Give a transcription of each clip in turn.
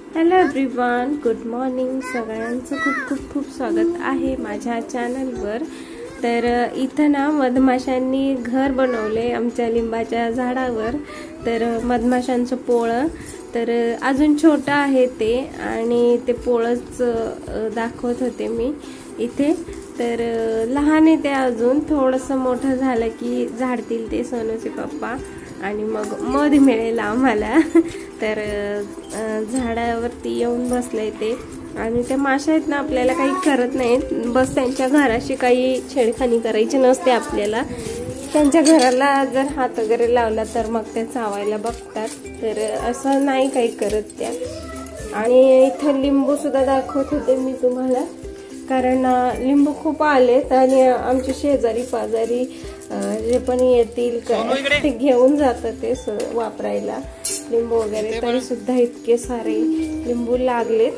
Hello everyone, good morning. सगळ्यांचं खूप खूप खूप स्वागत आहे माझ्या चॅनलवर. तर इथं ना मधमाशांनी घर बनवले आमच्या लिंबाच्या झाडावर. तर मधमाशांचं पोळं तर अजून छोटं आहे ते, आणि ते पोळंच दाखवत होते मी इथे. तर लहान आहे ते, अजून थोडंसं मोठं झालं की झाडतील ते सोनूचे पप्पा, आणि मग मध मिळेल आम्हाला. तर झाडावरती येऊन बसले ते, आणि त्या माशा आहेत ना आपल्याला काही करत नाहीत. बस त्यांच्या घराशी काही छेडखानी करायची नसते आपल्याला. त्यांच्या घराला जर हात वगैरे लावला तर मग ते चावायला बघतात. तर असं नाही काही करत त्या. आणि इथं लिंबू सुद्धा दाखवत होते मी तुम्हाला, कारण लिंबू खूप आलेत आणि आमचे शेजारी पाजारी जे पण येतील ते घेऊन जातात ते वापरायला लिंबू वगैरे. तरी सुद्धा इतके सारे लिंबू लागलेत.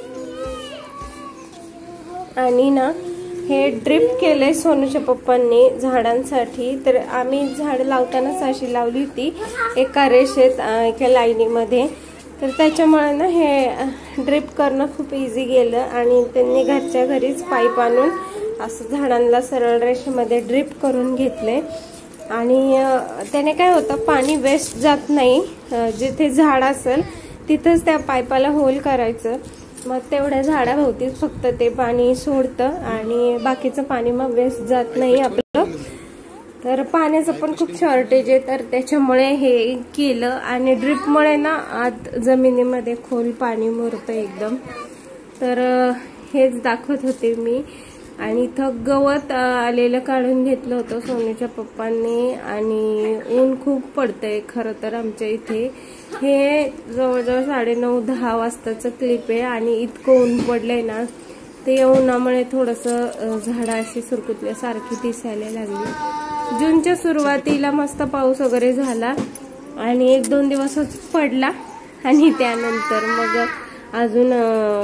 आणि ना हे ड्रिप केले सोनूच्या पप्पांनी झाडांसाठी. तर आम्ही झाड लावतानाच अशी लावली होती एका रेषेत, एका लाईनीमध्ये. तर त्याच्यामुळे ना हे ड्रिप करणं खूप इझी गेलं, आणि त्यांनी घरच्या घरीच पाईप आणून असं झाडांना सरळ रेषेमध्ये ड्रिप करून घेतले. आणि त्याने काय होतं, पाणी वेस्ट जात नाही. जिथे झाड असेल तिथंच त्या पाईपाला होल करायचं, मग तेवढ्या झाडाभोवती फक्त ते पाणी सोडतं, आणि बाकीचं पाणी मग वेस्ट जात नाही आपलं. तर पाण्याचं पण खूप शॉर्टेज आहे, तर त्याच्यामुळे हे केलं. आणि ड्रिपमुळे ना आत जमिनीमध्ये खोल पाणी मुरतं एकदम. तर हेच दाखवत होते मी. आणि इथं गवत आलेलं काढून घेतलं होतं सोनूच्या पप्पांनी. आणि ऊन खूप पडतंय खरं तर आमच्या इथे. हे जवळजवळ 9:30-10 वाजताचं क्लिप आहे, आणि इतकं ऊन पडलंय ना, ते उन्हामुळे थोडंसं झाडं अशी सुरकुतल्यासारखी दिसायला लागली. जूनच्या सुरुवातीला मस्त पाऊस वगैरे झाला, आणि 1-2 दिवसच पडला, आणि त्यानंतर मग अजून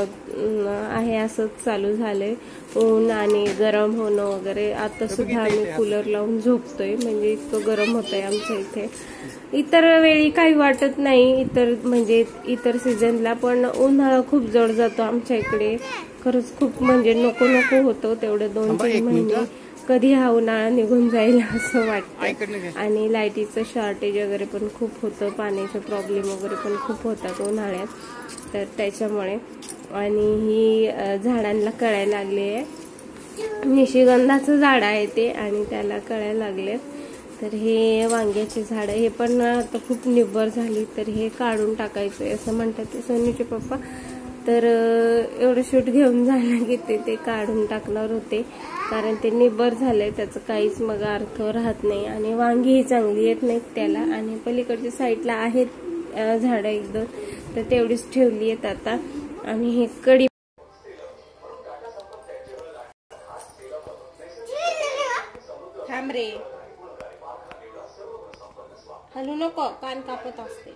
आहे असंच चालू झालंय ऊन आणि गरम होणं वगैरे. आता सुद्धा आम्ही कूलर लावून झोपतोय, म्हणजे इतकं गरम होतंय आमच्या इथे. इतर वेळी काही वाटत नाही, इतर सीझनला, पण उन्हाळा खूप जड जातो आमच्या इकडे. खरंच खूप म्हणजे नको नको होतं तेवढे 2-3 महिने. कधी हा उन्हाळा निघून जाईल असं वाटतं. आणि लाईटीचं शॉर्टेज वगैरे पण खूप होतं, पाण्याचे प्रॉब्लेम वगैरे पण खूप होतात उन्हाळ्यात. तर त्याच्यामुळे. आणि ही झाडांना कळायला लागले आहे. निशिगंधाचं झाड आहे ते, आणि त्याला कळायला लागले. तर हे वांग्याचे झाड, हे पण आता खूप निब्बर झाली, तर हे काढून टाकायचंय असं म्हणतात ते सोनूचे पप्पा. तर एवढं शूट घेऊन झालं की ते काढून टाकणार होते, कारण ते निब्बर झालंय, त्याचं काहीच मग अर्थ राहत नाही. आणि वांगी ही चांगली येत नाहीत त्याला. आणि पलीकडच्या साईडला आहेत झाडं 1-2, तर तेवढीच ठेवली आहेत आता. आणि हे कडी थांब रे, हलू नको, कान कापत असते.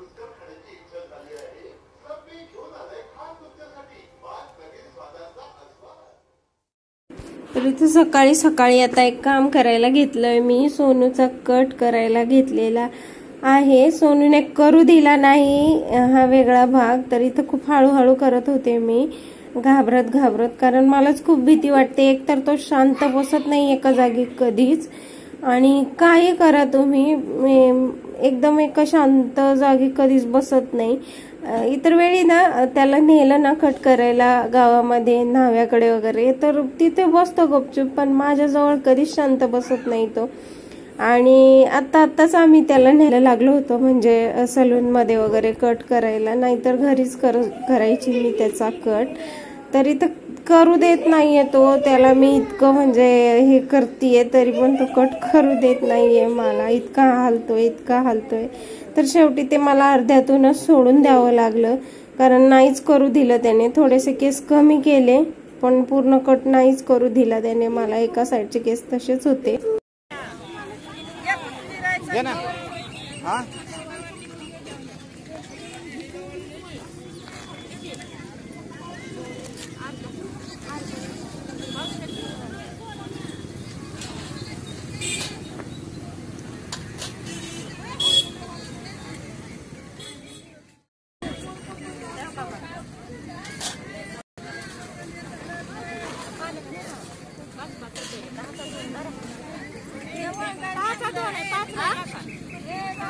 तर इथे सकाळी सकाळी आता एक काम करायला घेतलंय मी. सोनूचा कट करायला घेतलेला आहे. सोनूने करू दिला नाही हा वेगळा भाग, तर इथं खूप हळूहळू करत होते मी, घाबरत, कारण मलाच खूप भीती वाटते. एकतर तो शांत बसत नाही एका जागी कधीच, आणि काही करा तुम्ही, एकदम एका शांत जागी कधीच बसत नाही. इतर वेळी ना त्याला नेलं ना कट करायला गावामध्ये न्हाव्याकडे वगैरे, तर तिथे बसतो गपचूप, पण माझ्याजवळ कधीच शांत बसत नाही तो. आणि आत्ताच आम्ही त्याला न्यायला लागलो होतो, म्हणजे सलून मध्ये वगैरे कट करायला, नाहीतर घरीच करायची मी त्याचा कट. तर इथं करू देत नाहीये तो. त्याला मी इतकं म्हणजे हे करतीये तरी पण तो कट करू देत नाहीये मला. इतका हालतोय. तर शेवटी ते मला अर्ध्यातूनच सोडून द्यावं लागलं, कारण नाहीच करू दिलं त्याने. थोडेसे केस कमी केले, पण पूर्ण कट नाहीच करू दिला त्याने मला. एका साईडचे केस तसेच होते.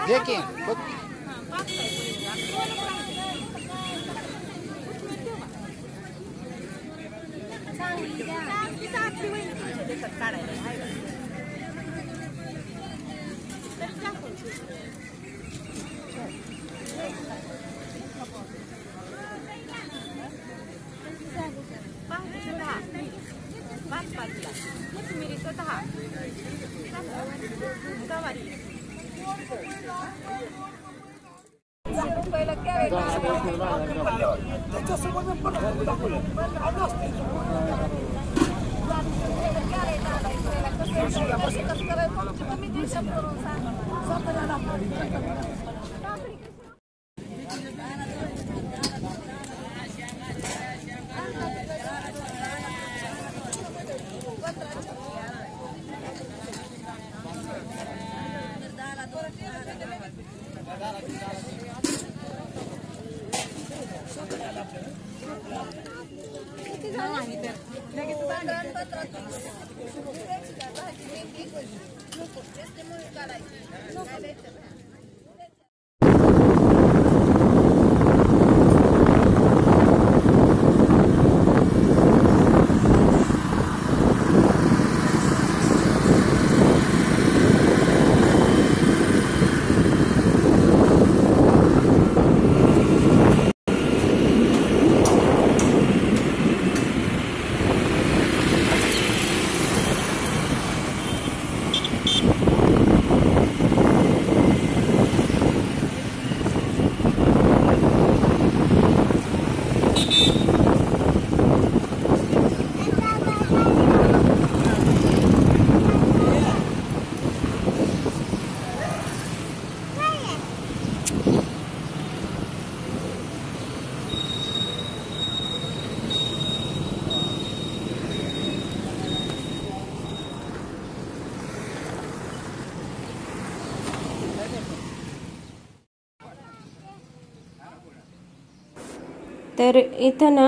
तर इथं ना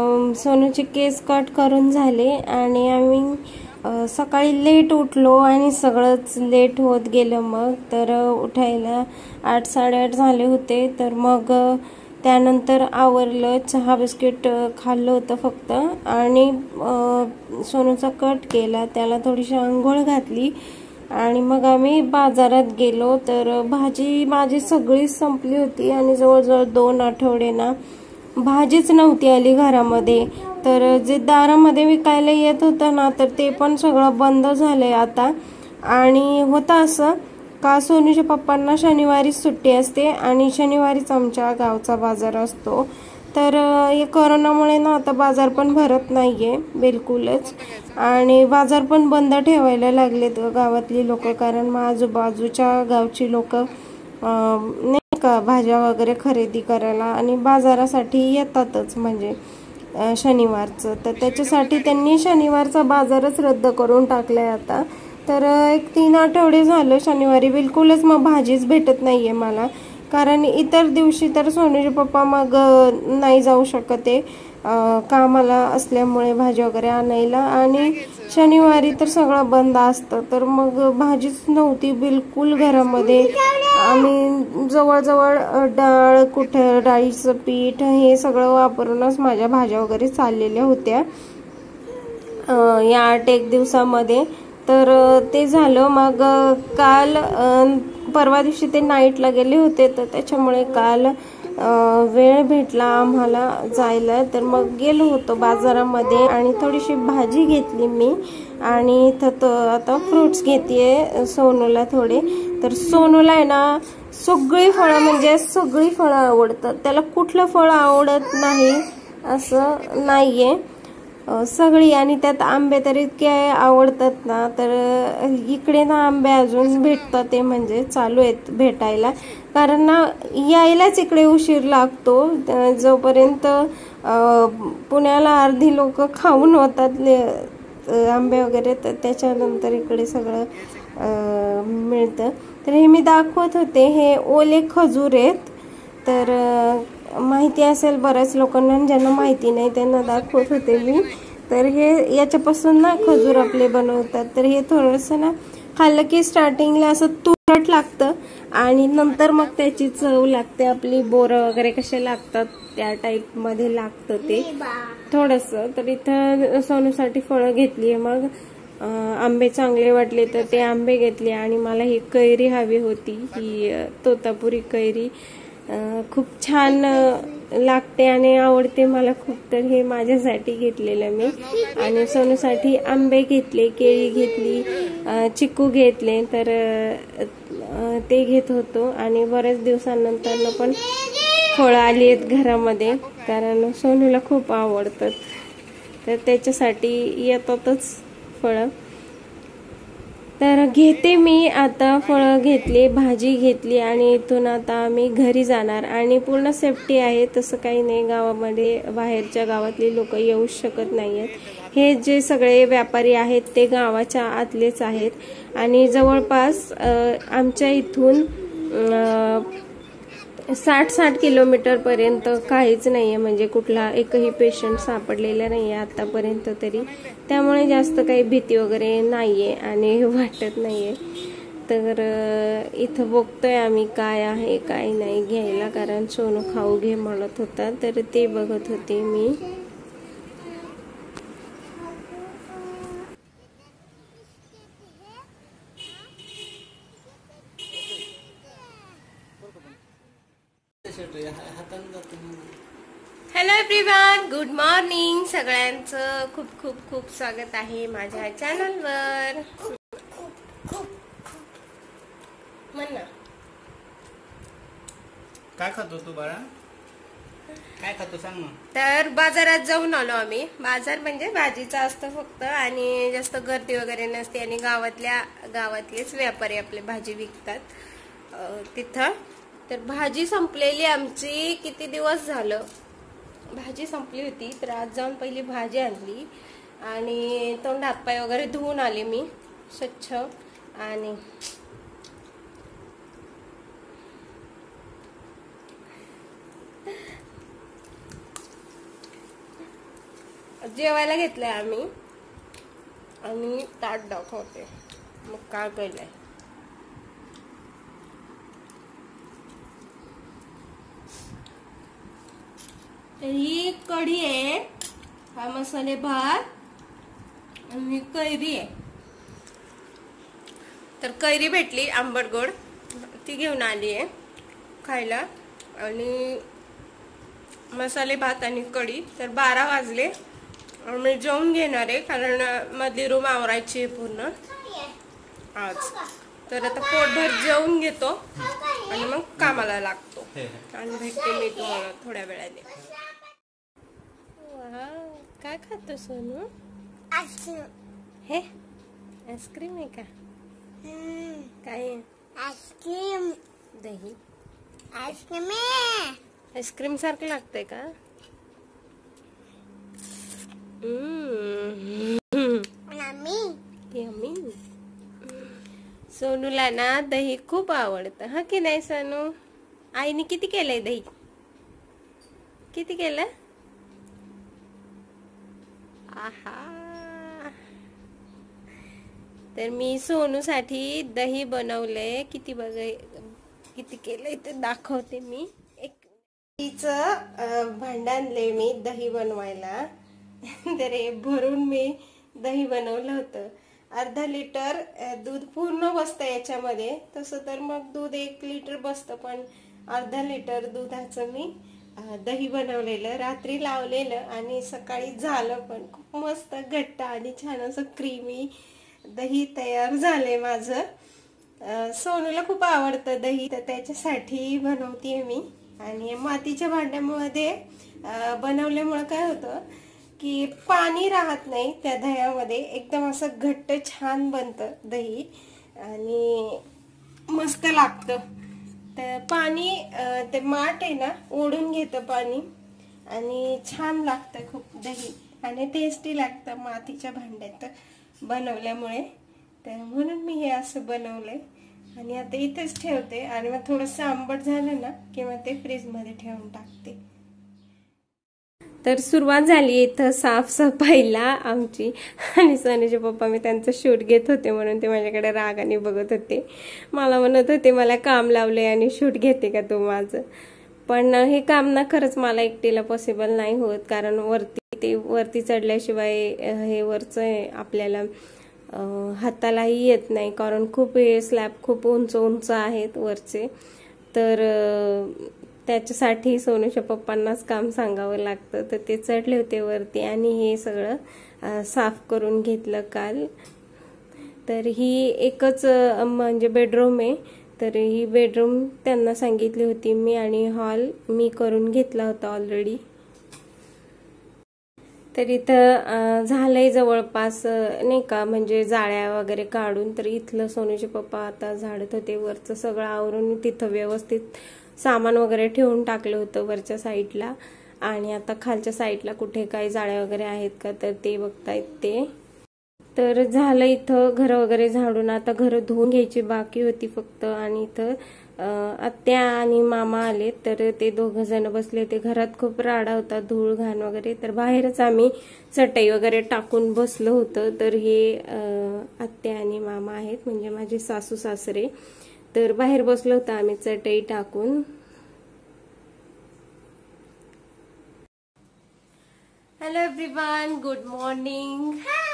सोनूचे केस कट करून झाले आणि आम्ही सकाळी लेट उठलो आणि सगळंच लेट होत गेलं. मग तर उठायला 8 साडेआठ झाले होते. तर मग त्यानंतर आवरलं, चहा बिस्किट खाल्लं होतं फक्त आणि सोनूचा कट केला, त्याला थोडीशी आंघोळ घातली आणि मग आम्ही बाजारात गेलो. तर भाजी माझी सगळीच संपली होती आणि जवळजवळ 2 आठवडे ना भाजीच नव्हती आली घरामध्ये. तर जे दारामध्ये विकायला येत होतं ना तर ते पण सगळं बंद झालंय आता. आणि होतं असं का सोनूच्या पप्पांना शनिवारी सुट्टी असते आणि शनिवारीच आमच्या गावचा बाजार असतो. तर या कोरोनामुळे ना आता बाजार पण भरत नाहीये बिलकुलच आणि बाजार पण बंद ठेवायला लागलेत गावातली लोक. कारण मग आजूबाजूच्या गावची लोक नाही का भाज्या वगैरे खरेदी करायला आणि बाजारासाठी येतातच म्हणजे शनिवारचं. तर त्याच्यासाठी त्यांनी शनिवारचा बाजारच रद्द करून टाकलाय आता. तर 1-3 आठवडे झालं शनिवारी बिलकुलच मग भाजीच भेटत नाहीये मला. कारण इतर दिवशी तर सोनूचे पप्पा मग नाही जाऊ शकत आहे कामाला असल्यामुळे भाजी वगैरे आणायला आणि शनिवारी तर सगळं बंद असतं. तर मग भाजीच नव्हती बिलकुल घरामध्ये. आम्ही जवळजवळ डाळ, कुठं डाळीचं पीठ हे सगळं वापरूनच माझ्या भाज्या वगैरे चाललेल्या होत्या या 8-1 दिवसामध्ये. तर ते झालं. मग काल परवा दिवशी ते नाईटला गेले होते तर त्याच्यामुळे काल वेळ भेटला आम्हाला जायला. तर मग गेलो होतो बाजारामध्ये आणि थोडीशी भाजी घेतली मी आणि इथं आता फ्रुट्स घेतेय सोनूला थोडे. तर सोनूला आहे ना सगळी फळं म्हणजे सगळी फळं आवडतात, त्याला कुठलं फळ आवडत नाही असं नाहीये, सगळी. आणि त्यात आंबे तर इतके आवडतात ना. तर इकडे ना आंबे अजून भेटतात ते म्हणजे चालू आहेत भेटायला. कारण ना यायलाच इकडे उशीर लागतो. जोपर्यंत पुण्याला अर्धी लोक खाऊन होतात आंबे वगैरे तर त्याच्यानंतर इकडे सगळं मिळतं. तर हे मी दाखवत होते, हे ओले खजूर आहेत. तर माहिती असेल बऱ्याच लोकांना, ज्यांना माहिती नाही त्यांना दाखवत होते मी. तर हे याच्यापासून ना खजूर आपले बनवतात. तर हे थोडंसं ना खाल्लं की स्टार्टिंगला असं तुरट लागतं आणि नंतर मग त्याची चव लागते. आपली बोरं वगैरे कसे लागतात त्या टाईप मध्ये लागतं ते थोडंसं. तर इथं सोनूसाठी फळं घेतली. मग आंबे चांगले वाटले तर ते आंबे घेतले आणि मला ही कैरी हवी होती, ही तोतापुरी कैरी. खूप छान लागते आणि आवडते मला खूप. तर हे माझ्यासाठी घेतलेलं मी. आणि सोनूसाठी आंबे घेतले, केळी घेतली, चिकू घेतले. तर ते घेत होतो आणि बऱ्याच दिवसांनंतर पण फळं आली आहेत घरामध्ये, कारण सोनूला खूप आवडतात. तर त्याच्यासाठी येतातच फळं. तर घेते मी आता फळं घेतली, भाजी घेतली आणि इथून आता आम्ही घरी जाणार. आणि पूर्ण सेफ्टी आहे, तसं काही नाही. गावामध्ये बाहेरच्या गावातली लोक येऊ शकत नाहीयेत. हे जे सगळे व्यापारी आहेत ते गावाच्या आतलेच आहेत आणि जवळपास आमच्या इथून 60 किलोमीटर पर्यंत काहीच नाहीये, म्हणजे कुठला एकही पेशंट सापडलेला नाहीये आतापर्यंत तरी. त्यामुळे जास्त काही भीती वगैरे नाहीये आणि वाटत नाहीये. तर इथं बघतोय आम्ही काय आहे काय नाही घ्यायला, कारण सोनू खाऊ घे म्हणत होता, तर ते बघत होते मी. Hello everyone, good morning. सगळ्यांचं खूप खूप खूप स्वागत आहे माझ्या चॅनलवर. म्हण ना, काय खातो तू बाळा? काय खातो सांग ना. तर बाजारात जाऊन आलो आम्ही. बाजार म्हणजे भाजीचं असतं फक्त आणि जास्त गर्दी वगैरे नसते. आणि गावातलेच व्यापारी आपले भाजी विकतात तिथं. तर भाजी संपलेली आमची, किती दिवस झालं भाजी संपली होती. तर आज जाऊन पहिली भाजी आणली आणि तोंड हातपाय वगैरे धुवून आले मी स्वच्छ. आणि जेवायला घेतलंय आम्ही आणि ताट दाखवते मग काय केलंय. ही कढी आहे, हा मसाले भात आणि कैरी आहे. तर कैरी भेटली आंबट गोड, ती घेऊन आली आहे खायला. आणि मसाले भात आणि कढी. तर 12 वाजले, मी जेवून घेणार आहे कारण मधली रूम आवरायची आहे पूर्ण आज. तर आता पोटभर जेवून घेतो आणि मग कामाला लागतो आणि भेटते मी तुम्हाला थोड्या वेळाने. काय खातो सोनू? हे आईस्क्रीम आहे का? काय आईस्क्रीम? दही आईस्क्रीम. आईस्क्रीम सारखं लागतंय का? यम्मी. सोनूला ना दही खूप आवडतं, हा की नाही सोनू? आईने किती केलंय दही? किती केलं? आहा. तर मी सोनूसाठी दही बनवलंय. किती किती केलंय ते दाखवते मी. एक दहीचं भांडं आणलंय मी दही बनवायला. तर हे भरून मी दही बनवलं होतं. अर्धा लिटर दूध पूर्ण बसतं याच्यामध्ये. तसं तर मग दूध 1 लिटर बसतं, पण अर्धा लिटर दुधाचं मी दही बनवलेलं, रात्री लावलेलं आणि सकाळी झालं पण. खूप मस्त घट्ट आणि छान असं क्रीमी दही तयार झालंय माझं. सोनूला खूप आवडतं दही, तर त्याच्यासाठी बनवतेय मी. आणि मातीच्या भांड्यामध्ये बनवल्यामुळे काय होतं की पाणी राहत नाही त्या दह्यामध्ये, एकदम असं घट्ट छान बनतं दही आणि मस्त लागतं. तर पाणी ते माठ आहे ना ओढून घेतं पाणी आणि छान लागतं खूप दही आणि टेस्टी लागतं मातीच्या भांड्यात बनवल्यामुळे. तर म्हणून मी हे असं बनवलंय आणि आता इथेच ठेवते. आणि मग थोडंसं आंबट झालं ना किंवा ते फ्रीज मध्ये ठेवून टाकते. तर सुरुवात झाली इथं साफसफाईला आमची, आणि सोनूचे पप्पा मी त्यांचं शूट घेत होते म्हणून ते माझ्याकडे रागाने बघत होते. मला म्हणत होते मला काम लावले आणि शूट घेते का तू माझं. पण हे काम ना खरंच मला एकटीला पॉसिबल नाही होत, कारण वरती चढल्याशिवाय हे वरचं आपल्याला हातालाही येत नाही, कारण खूप हे स्लॅब खूप उंच उंच आहेत वरचे. तर त्याच्यासाठी सोनूच्या पप्पांनाच काम सांगावं लागतं. तर ते चढले होते वरती आणि हे सगळं साफ करून घेतलं काल. तर ही एकच म्हणजे बेडरूम आहे, तर ही बेडरूम त्यांना सांगितली होती मी, आणि हॉल मी करून घेतला होता ऑलरेडी. तर इथं झालंय जवळपास नाही का, म्हणजे जाळ्या वगैरे काढून. तर इथलं सोनूचे पप्पा आता झाडत होते. वरचं सगळं आवरून तिथं व्यवस्थित सामान वगैरे ठेवून टाकलं होतं वरच्या साईडला, आणि आता खालच्या साईडला कुठे काही जाळ्या वगैरे आहेत का तर ते बघतायत ते. तर झालं इथं घर वगैरे झाडून, आता घर धुवून घ्यायची बाकी होती फक्त. आणि इथं आत्या आणि मामा आले, तर ते दोघं जण बसले होते. घरात खूप राडा होता, धूळ घाण वगैरे, तर बाहेरच आम्ही चटई वगैरे टाकून बसलो होतं. तर हे आत्या आणि मामा आहेत, म्हणजे माझे सासू सासरे. तर बाहेर बसलो होतो आम्ही चटई टाकून. Hello everyone, good morning.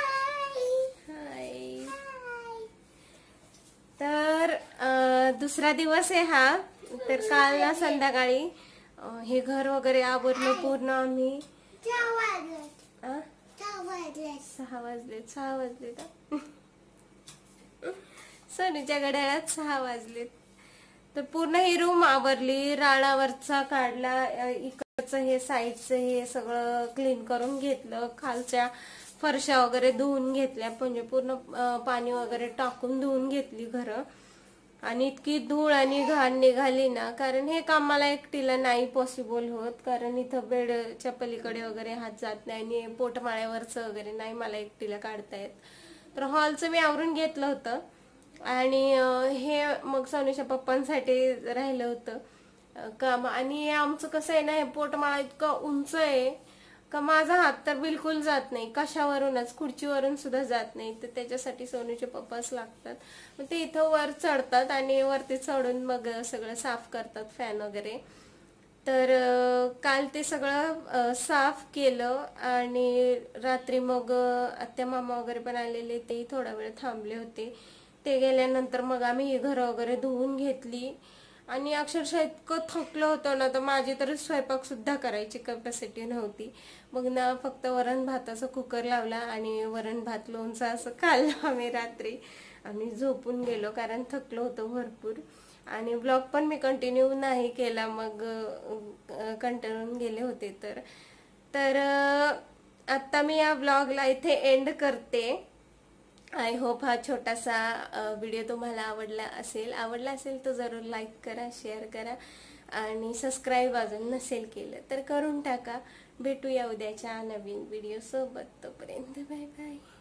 तर दुसरा दिवस आहे हा. तर काल ना संध्याकाळी हे घर वगैरे आवरलं पूर्ण आम्ही. 6 वाजलेत सोनूच्या घड्याळात 6 वाजलेत. तर पूर्ण ही रूम आवरली, राळावरचा काढला, इकडचं हे साईडचं हे सगळं क्लीन करून घेतलं, खालच्या फरशा वगैरे धुवून घेतल्या, म्हणजे पूर्ण पाणी वगैरे टाकून धुवून घेतली घरं. आणि इतकी धूळ आणि घाण निघाली ना, कारण हे काम मला एकटीला नाही पॉसिबल होत, कारण इथं बेडच्या पलीकडे वगैरे हात जात नाही, आणि पोटमाळ्यावरचं वगैरे नाही मला एकटीला काढता येत. तर हॉलचं मी आवरून घेतलं होतं, आणि हे मग सोनूच्या पप्पांसाठी राहिलं होतं काम. आणि आमचं कसं आहे ना, हे पोटमाळा इतका उंच आहे का माझा हात तर बिलकुल जात नाही, कशावरूनच, खुर्चीवरून सुद्धा जात नाही. तर त्याच्यासाठी सोनूचे पप्पाच लागतात. मग ते इथं वर चढतात आणि वरती चढून मग सगळं साफ करतात, फॅन वगैरे. तर काल ते सगळं साफ केलं, आणि रात्री मग आत्या मामा वगैरे पण आलेले, ते थोडा वेळ थांबले होते. ते गेल्यानंतर मग आम्ही ही घरं वगैरे धुवून घेतली. आणि अक्षरशः इतकं थकलं होतं ना, तर माझी तर स्वयंपाक सुद्धा करायची कॅपॅसिटी नव्हती. मग ना फक्त वरण भाताचा कुकर लावला आणि वरण भात लोणचं असं खाल्लं आम्ही रात्री, आणि झोपून गेलो, कारण थकलो होतो भरपूर. आणि ब्लॉग पण मी कंटिन्यू नाही केला, मग कंटाळून गेले होते. तर आता मी या ब्लॉगला इथे एंड करते. आय होप हा छोटासा व्हिडिओ तुम्हाला आवडला असेल तर जरूर लाईक करा, शेअर करा, आणि सबस्क्राईब अजून नसेल केलं तर करून टाका. भेटूया उद्याच्या नवीन व्हिडिओ सोबत. तोपर्यंत बाय बाय.